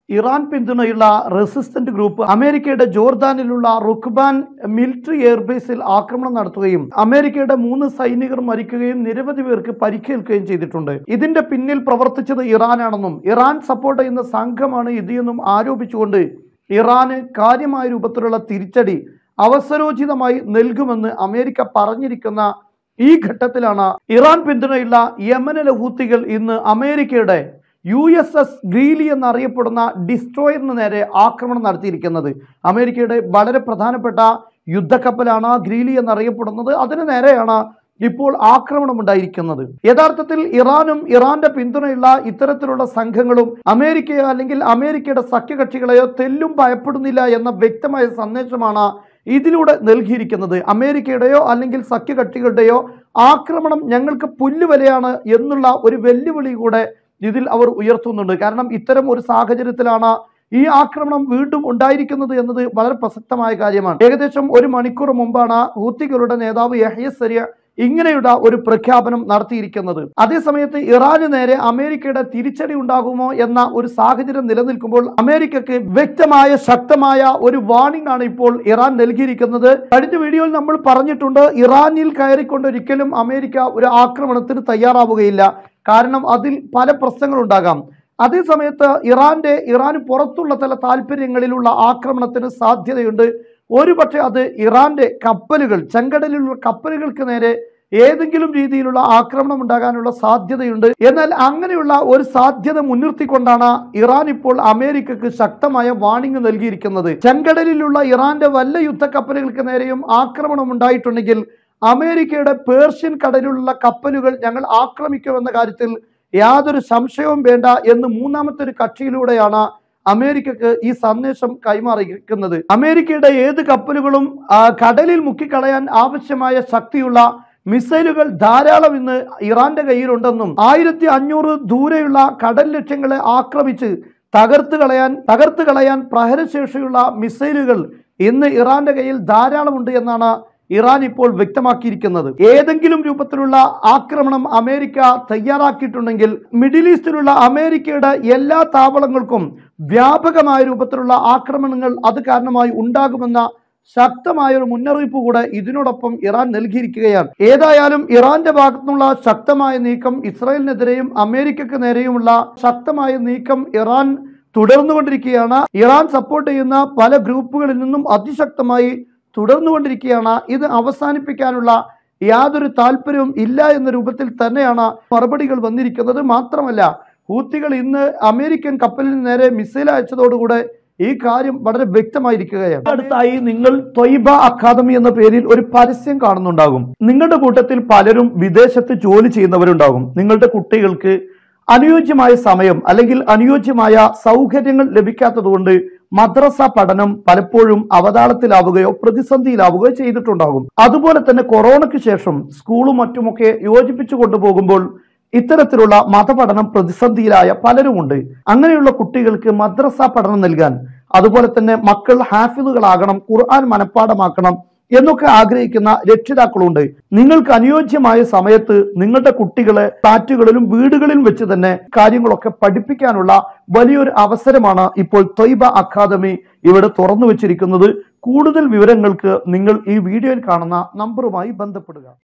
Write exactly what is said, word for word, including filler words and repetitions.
Iran പിന്തുണയുള്ള resistant group അമേരിക്കയുടെ ജോർദാനിലുള്ള റുക്ബാൻ military എയർബേസിൽ ആക്രമണം നടത്തുകയും അമേരിക്കയുടെ മൂന്ന് സൈനികർ മരിക്കുകയും നിരവധി പേർക്ക് പരിക്കേൽക്കുകയും ചെയ്തിട്ടുണ്ട്. ഇതിന്റെ പിന്നിൽ പ്രവർത്തിച്ചത് ഇറാനാണെന്നും ഇറാൻ സപ്പോർട്ട് ചെയ്യുന്ന സംഘമാണ് ഇത് എന്നും ആരോപിച്ചുകൊണ്ട് ഇറാന് കാര്യമായ രൂപത്തിലുള്ള തിരിച്ചടി അവസരോചിതമായി നൽകുമെന്ന് അമേരിക്ക പറഞ്ഞിരിക്കുന്ന ഈ ഘട്ടത്തിലാണ് ഇറാൻ പിന്തുണയുള്ള യമനിലെ ഹൂത്തികൾ ഇന്ന് അമേരിക്കയുടെ യു എസ് എസ് ഗ്രീലി എന്നറിയപ്പെടുന്ന ഡിസ്ട്രോയറിന് നേരെ ആക്രമണം നടത്തിയിരിക്കുന്നത്. അമേരിക്കയുടെ വളരെ പ്രധാനപ്പെട്ട യുദ്ധക്കപ്പലാണ് ഗ്രീലി എന്നറിയപ്പെടുന്നത്. അതിന് നേരെയാണ് ഇപ്പോൾ ആക്രമണം ഉണ്ടായിരിക്കുന്നത്. യഥാർത്ഥത്തിൽ ഇറാനും ഇറാന്റെ പിന്തുണയുള്ള ഇത്തരത്തിലുള്ള സംഘങ്ങളും അമേരിക്കയോ അല്ലെങ്കിൽ അമേരിക്കയുടെ സഖ്യകക്ഷികളെയോ തെല്ലും ഭയപ്പെടുന്നില്ല എന്ന വ്യക്തമായ സന്ദേശമാണ് ഇതിലൂടെ നൽകിയിരിക്കുന്നത്. അമേരിക്കയുടെയോ അല്ലെങ്കിൽ സഖ്യകക്ഷികളുടെയോ ആക്രമണം ഞങ്ങൾക്ക് പുല്ലുവിലയാണ് എന്നുള്ള ഒരു വെല്ലുവിളി കൂടെ ഇതിൽ അവർ ഉയർത്തുന്നുണ്ട്. കാരണം ഇത്തരം ഒരു സാഹചര്യത്തിലാണ് ഈ ആക്രമണം വീണ്ടും ഉണ്ടായിരിക്കുന്നത് എന്നത് വളരെ പ്രസക്തമായ കാര്യമാണ്. ഏകദേശം ഒരു മണിക്കൂർ മുമ്പാണ് ഹൂത്തികളുടെ നേതാവ് യഹ്യ സരിയ ഇങ്ങനെയുള്ള ഒരു പ്രഖ്യാപനം നടത്തിയിരിക്കുന്നത്. അതേസമയത്ത് ഇറാന് നേരെ അമേരിക്കയുടെ തിരിച്ചടി ഉണ്ടാകുമോ എന്ന ഒരു സാഹചര്യം നിലനിൽക്കുമ്പോൾ അമേരിക്കക്ക് വ്യക്തമായ ശക്തമായ ഒരു വാർണിംഗ് ആണ് ഇപ്പോൾ ഇറാൻ നൽകിയിരിക്കുന്നത്. കഴിഞ്ഞ വീഡിയോയിൽ നമ്മൾ പറഞ്ഞിട്ടുണ്ട്, ഇറാനിൽ കയറിക്കൊണ്ടൊരിക്കലും അമേരിക്ക ഒരു ആക്രമണത്തിന് തയ്യാറാവുകയില്ല. കാരണം അതിൽ പല പ്രശ്നങ്ങളുണ്ടാകാം. അതേസമയത്ത് ഇറാന്റെ ഇറാന് പുറത്തുള്ള ചില താല്പര്യങ്ങളിലുള്ള ആക്രമണത്തിന് സാധ്യതയുണ്ട്. ഒരുപക്ഷെ അത് ഇറാന്റെ കപ്പലുകൾ, ചെങ്കടലിലുള്ള കപ്പലുകൾക്ക് നേരെ ഏതെങ്കിലും രീതിയിലുള്ള ആക്രമണം ഉണ്ടാകാനുള്ള സാധ്യതയുണ്ട്. എന്നാൽ അങ്ങനെയുള്ള ഒരു സാധ്യത മുൻനിർത്തിക്കൊണ്ടാണ് ഇറാൻ ഇപ്പോൾ അമേരിക്കക്ക് ശക്തമായ വാർണിംഗ് നൽകിയിരിക്കുന്നത്. ചെങ്കടലിലുള്ള ഇറാന്റെ വല്ല യുദ്ധക്കപ്പലുകൾക്ക് നേരെയും ആക്രമണം ഉണ്ടായിട്ടുണ്ടെങ്കിൽ അമേരിക്കയുടെ പേർഷ്യൻ കടലിലുള്ള കപ്പലുകൾ ഞങ്ങൾ ആക്രമിക്കുമെന്ന കാര്യത്തിൽ യാതൊരു സംശയവും വേണ്ട എന്ന് മൂന്നാമത്തെ ഒരു കക്ഷിയിലൂടെയാണ് അമേരിക്കക്ക് ഈ സന്ദേശം കൈമാറിയിരിക്കുന്നത്. അമേരിക്കയുടെ ഏത് കപ്പലുകളും കടലിൽ മുക്കിക്കളയാൻ ആവശ്യമായ ശക്തിയുള്ള മിസൈലുകൾ ധാരാളം ഇന്ന് ഇറാന്റെ കയ്യിലുണ്ടെന്നും ആയിരത്തി അഞ്ഞൂറ് ദൂരെയുള്ള കടൽ ലക്ഷ്യങ്ങളെ ആക്രമിച്ച് തകർത്ത് കളയാൻ തകർത്ത് കളയാൻ പ്രഹരശേഷിയുള്ള മിസൈലുകൾ ഇന്ന് ഇറാന്റെ കയ്യിൽ ധാരാളമുണ്ട് എന്നാണ് ഇറാൻ ഇപ്പോൾ വ്യക്തമാക്കിയിരിക്കുന്നത്. ഏതെങ്കിലും രൂപത്തിലുള്ള ആക്രമണം അമേരിക്ക തയ്യാറാക്കിയിട്ടുണ്ടെങ്കിൽ മിഡിൽ ഈസ്റ്റിലുള്ള അമേരിക്കയുടെ എല്ലാ താവളങ്ങൾക്കും വ്യാപകമായ രൂപത്തിലുള്ള ആക്രമണങ്ങൾ അത് കാരണമായി ഉണ്ടാകുമെന്ന ശക്തമായ ഒരു മുന്നറിയിപ്പ് കൂടെ ഇതിനോടൊപ്പം ഇറാൻ നൽകിയിരിക്കുകയാണ്. ഏതായാലും ഇറാന്റെ ഭാഗത്തുനിന്നുള്ള ശക്തമായ നീക്കം, ഇസ്രായേലിനെതിരെയും അമേരിക്കക്ക് നേരെയുമുള്ള ശക്തമായ നീക്കം ഇറാൻ തുടർന്നുകൊണ്ടിരിക്കുകയാണ്. ഇറാൻ സപ്പോർട്ട് ചെയ്യുന്ന പല ഗ്രൂപ്പുകളിൽ നിന്നും അതിശക്തമായി തുടർന്നുകൊണ്ടിരിക്കുകയാണ്. ഇത് അവസാനിപ്പിക്കാനുള്ള യാതൊരു താല്പര്യവും ഇല്ല എന്ന രൂപത്തിൽ തന്നെയാണ് മറുപടികൾ വന്നിരിക്കുന്നത്. മാത്രമല്ല, ഹൂത്തികൾ ഇന്ന് അമേരിക്കൻ കപ്പലിന് നേരെ മിസൈൽ അയച്ചതോടുകൂടെ ഈ കാര്യം വളരെ വ്യക്തമായിരിക്കുകയാണ്. അടുത്തായി നിങ്ങൾ ത്വയ്ബ അക്കാദമി എന്ന പേരിൽ ഒരു പരസ്യം കാണുന്നുണ്ടാകും. നിങ്ങളുടെ കൂട്ടത്തിൽ പലരും വിദേശത്ത് ജോലി ചെയ്യുന്നവരുണ്ടാകും. നിങ്ങളുടെ കുട്ടികൾക്ക് അനുയോജ്യമായ സമയം അല്ലെങ്കിൽ അനുയോജ്യമായ സൗകര്യങ്ങൾ ലഭിക്കാത്തതുകൊണ്ട് മദ്രസ പഠനം പലപ്പോഴും അവതാളത്തിലാവുകയോ പ്രതിസന്ധിയിലാവുകയോ ചെയ്തിട്ടുണ്ടാകും. അതുപോലെ തന്നെ കൊറോണയ്ക്ക് ശേഷം സ്കൂളും മറ്റുമൊക്കെ യോജിപ്പിച്ചു കൊണ്ടുപോകുമ്പോൾ ഇത്തരത്തിലുള്ള മതപഠനം പ്രതിസന്ധിയിലായ പലരുമുണ്ട്. അങ്ങനെയുള്ള കുട്ടികൾക്ക് മദ്രസ പഠനം നൽകാൻ, അതുപോലെ തന്നെ മക്കൾ ഹാഫിളുകളാകണം, ഖുർആൻ മനഃപ്പാഠമാക്കണം എന്നൊക്കെ ആഗ്രഹിക്കുന്ന രക്ഷിതാക്കളുണ്ട്. നിങ്ങൾക്ക് അനുയോജ്യമായ സമയത്ത് നിങ്ങളുടെ കുട്ടികളെ ഫ്ലാറ്റുകളിലും വീടുകളിലും വെച്ച് തന്നെ കാര്യങ്ങളൊക്കെ പഠിപ്പിക്കാനുള്ള വലിയൊരു അവസരമാണ് ഇപ്പോൾ ത്വയ്ബ അക്കാദമി ഇവിടെ തുറന്നു വെച്ചിരിക്കുന്നത്. കൂടുതൽ വിവരങ്ങൾക്ക് നിങ്ങൾ ഈ വീഡിയോയിൽ കാണുന്ന നമ്പറുമായി ബന്ധപ്പെടുക.